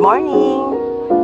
morning!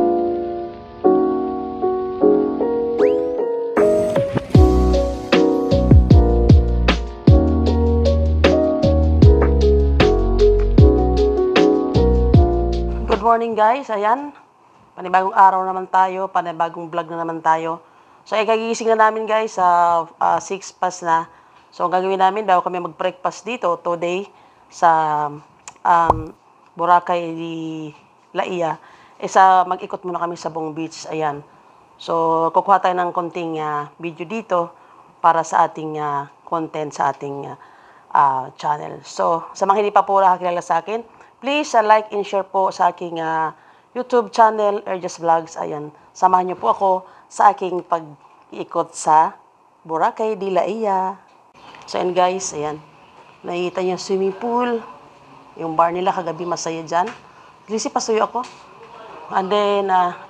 Good morning guys, ayan. Panibagong araw naman tayo, panibagong vlog na naman tayo. So, kagigising na namin guys, 6 past na. So, ang gagawin namin, daw kami mag-breakfast dito today sa Boracay di Laia. Mag-ikot muna kami sa Bong Beach, ayan. So, kukuha tayo ng konting video dito para sa ating content sa ating channel. So, sa mga hindi pa po nakakilala sa akin, please like and share po sa aking YouTube channel, Erjas Vlogs. Ayan, samahan niyo po ako sa aking pag-iikot sa Boracay di Laia. So, ayan guys, ayan. Nakikita niyo swimming pool. Yung bar nila kagabi masaya dyan. Kasi pasuyo ako. And then,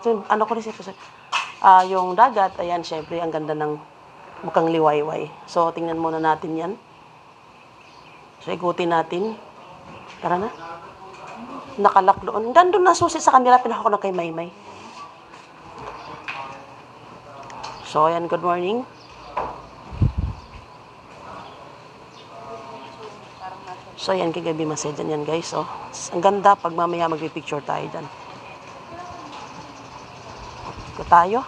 yung dagat, ayan, syempre, ang ganda ng mukhang liwayway. So, tingnan muna natin yan. So, ikutin natin. Tara na. Nakalak doon. Nandun na susi sa kanila, pinaka ko na kay Maymay. So, ayan, good morning. So, ayan, kagabi masaya dyan yan, guys. Oh. Ang ganda pag mamaya mag-picture tayo dyan. Ito tayo.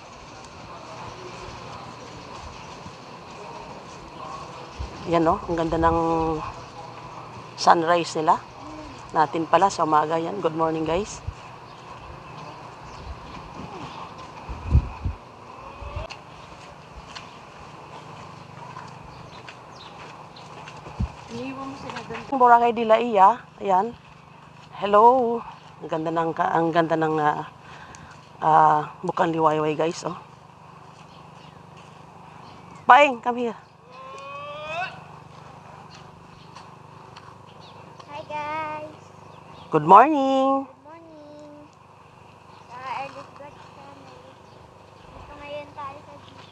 Yan, oh. Ang ganda ng sunrise nila. Natin pala sa umaga yan. Good morning, guys. Boracay di Laia. Ayan. Hello. Ang ganda ng bukang liwayway, guys, oh. Paing, come here. Hi guys. Good morning. Good morning. Sa Erlis Vlog channel. Dito ngayon tayo sa beach.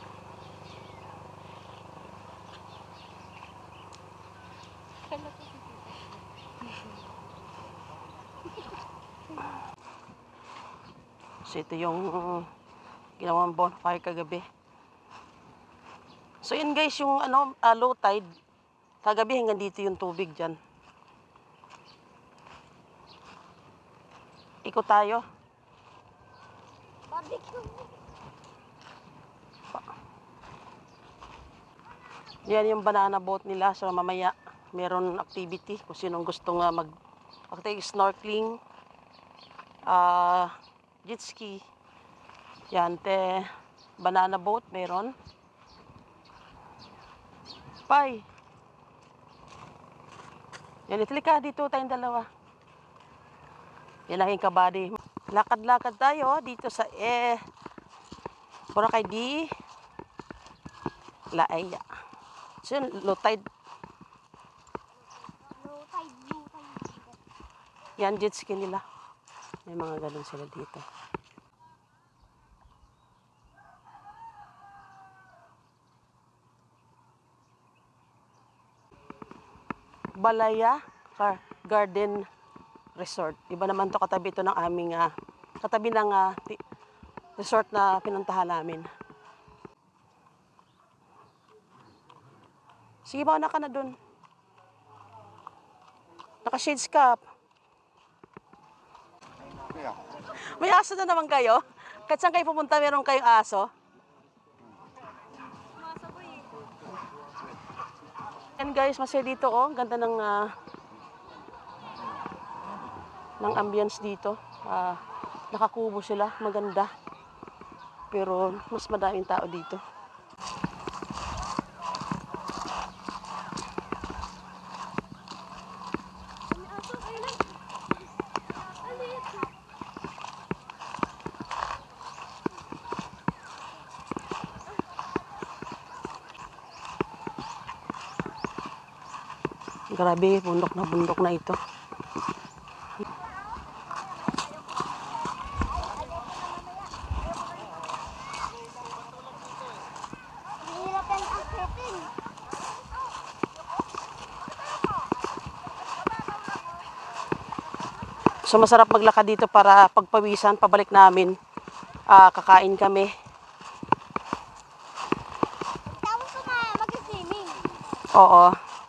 So, ito yung ginawang bonfire kagabi. So, yun guys, yung low tide. Kagabi hanggang dito yung tubig dyan. Ikot tayo. Yan yung banana boat nila. So, mamaya meron activity kung sinong gusto nga snorkeling, jet ski. Yan, banana boat meron. Pai. Yan, itlika dito tayong dalawa. Yan aking kabady. Lakad-lakad tayo dito sa Boracay di Laia. So, low tide. Yan, jet ski nila. May mga ganun sila dito. Balaya Garden Resort. Iba naman to, katabi ito ng aming katabi ng resort na pinuntahan namin. Sige, mauna ka na dun. Naka-shades ka. May aso na naman kayo? Kahit saan kayo pumunta, meron kayong aso? And guys, masaya dito, oh. Ganda ng ambience dito. Nakakubo sila, maganda. Pero mas madaming tao dito. Grabe, bundok na ito. So masarap maglakad dito para pagpawisan, pabalik namin. Kakain kami. Tapos ko na mag-swimming. Oo.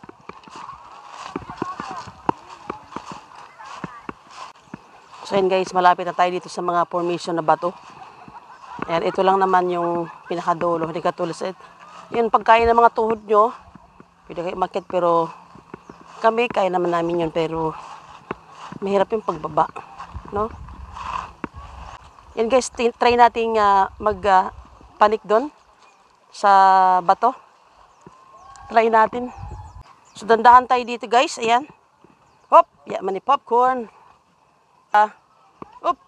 So yun guys, malapit na tayo dito sa mga formation na bato. Ayan, ito lang naman yung pinakadulo. Hindi katulad sa ito. Yun, pagkain ng mga tuhod nyo, pwede kayo umakyat, pero kami, kaya naman namin yun, pero mahirap yung pagbaba. No? Yan guys, try nating mag-panik doon sa bato. Try natin. So, dandahan tayo dito guys. Ayan. Hop! Yaman ni popcorn. Hop!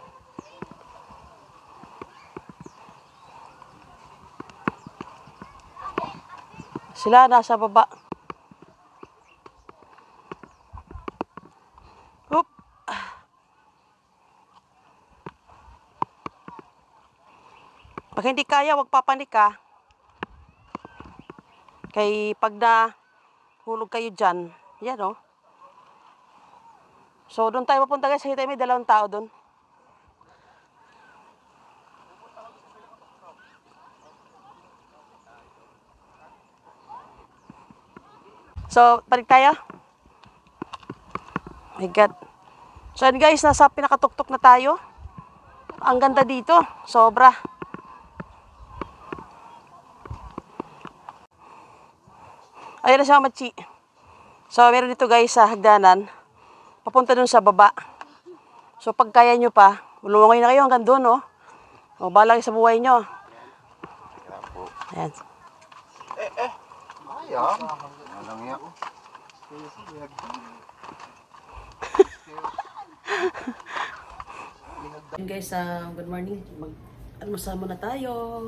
Sila nasa baba. Hop! Pag hindi kaya, wag papanik ka. Kay pag na hulog kayo dyan, yan o. So, doon tayo papunta guys. Kita may 2 tao doon. So, balik tayo. My God. So, yun guys, nasa pinakatuktok na tayo. Ang ganda dito. Sobra. Ayun na siya, Machi. So, meron dito guys sa hagdanan. Papunta dun sa baba. So, pag kaya nyo pa, lumangoy na kayo hanggang dun, oh. O, bahala kayo sa buhay nyo. Ayan. Ayam. Walang iya ko. Guys, good morning. Mag-almusal muna tayo.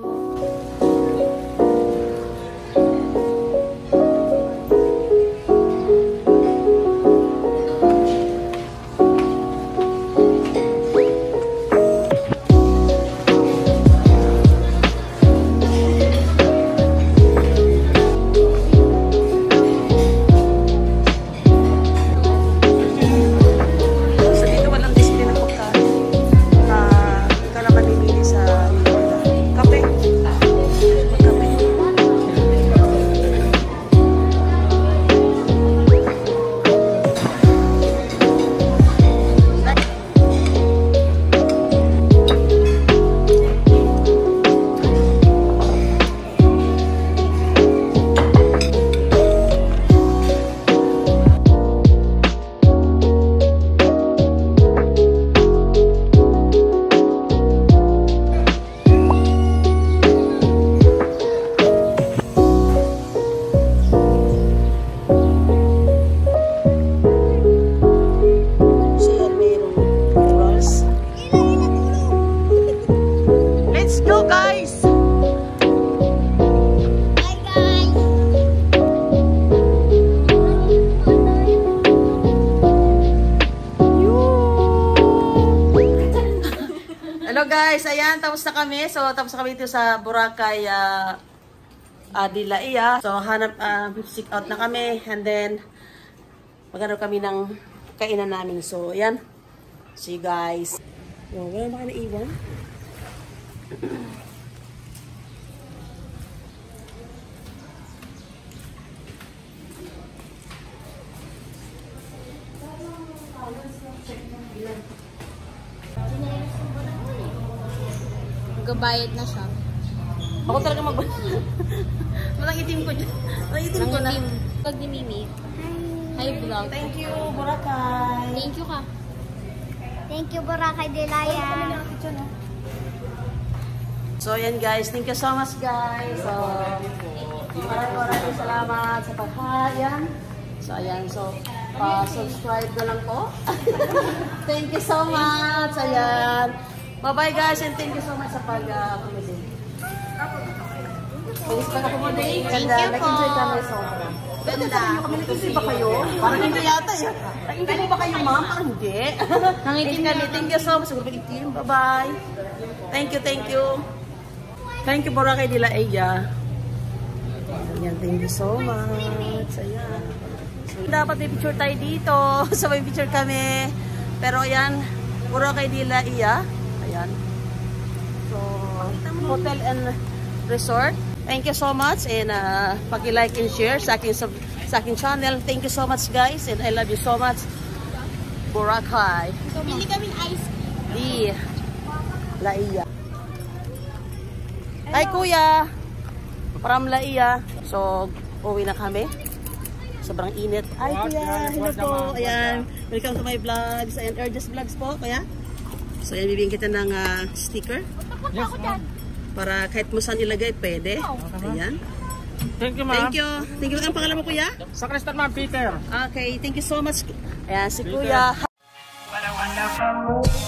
Guys, ayan, tapos na kami. So, tapos na kami dito sa Boracay Dilaia. So, seek out na kami. And then, magano kami ng kainan namin. So, ayan. See you guys. So, wala ba kayo naiwan? Gabayad na siya. Ako talaga Walang itim ko dyan. Walang itim ko na. Pag ni Mimi. Hi, vlog. Thank you, Boracay. Thank you ka. Thank you, Boracay Dilaia. So, ayan guys. Thank you so much guys. So, maraming salamat sa paghayan. So, ayan. So, subscribe na lang po. Thank you so much. Ayan. Bye-bye guys and thank you so much sa pag-accommodate. Thanks pa accommodate. Thank you po. Nag-enjoy kami sobra. Ganda. Nag-enjoy ba kayo? Parang hindi yata eh. Nag-enjoy mo ba kayo ma'am? Parang hindi. Nangitim kami. Thank you so much. Siguro pag-itim. Bye-bye. Thank you, thank you. Thank you Boracay Dilaia. Ayan, thank you so much. Ayan. So, dapat may picture tayo dito. So may picture kami. Pero ayan, puro kay Dila Iya. Ayan. So, hotel and resort. Thank you so much and paki-like and share sa aking channel. Thank you so much guys and I love you so much. Boracay. Bili kami ice Di Laia. Ay kuya. From Laia. So, uwi na kami. Sobrang init. Ay kuya, hello po. Ayan. Welcome to my vlogs and Urges Vlogs po, kuya. So, ayan, bibigyan kita ng sticker. Yes, ma'am. Para kahit mo saan ilagay, pwede. Ayan. Thank you, ma'am. Thank you. Thank you. Ang pangalan mo, kuya? Sa Kristan, ma'am, Peter. Okay, thank you so much. Ayan, si kuya. Wonderful.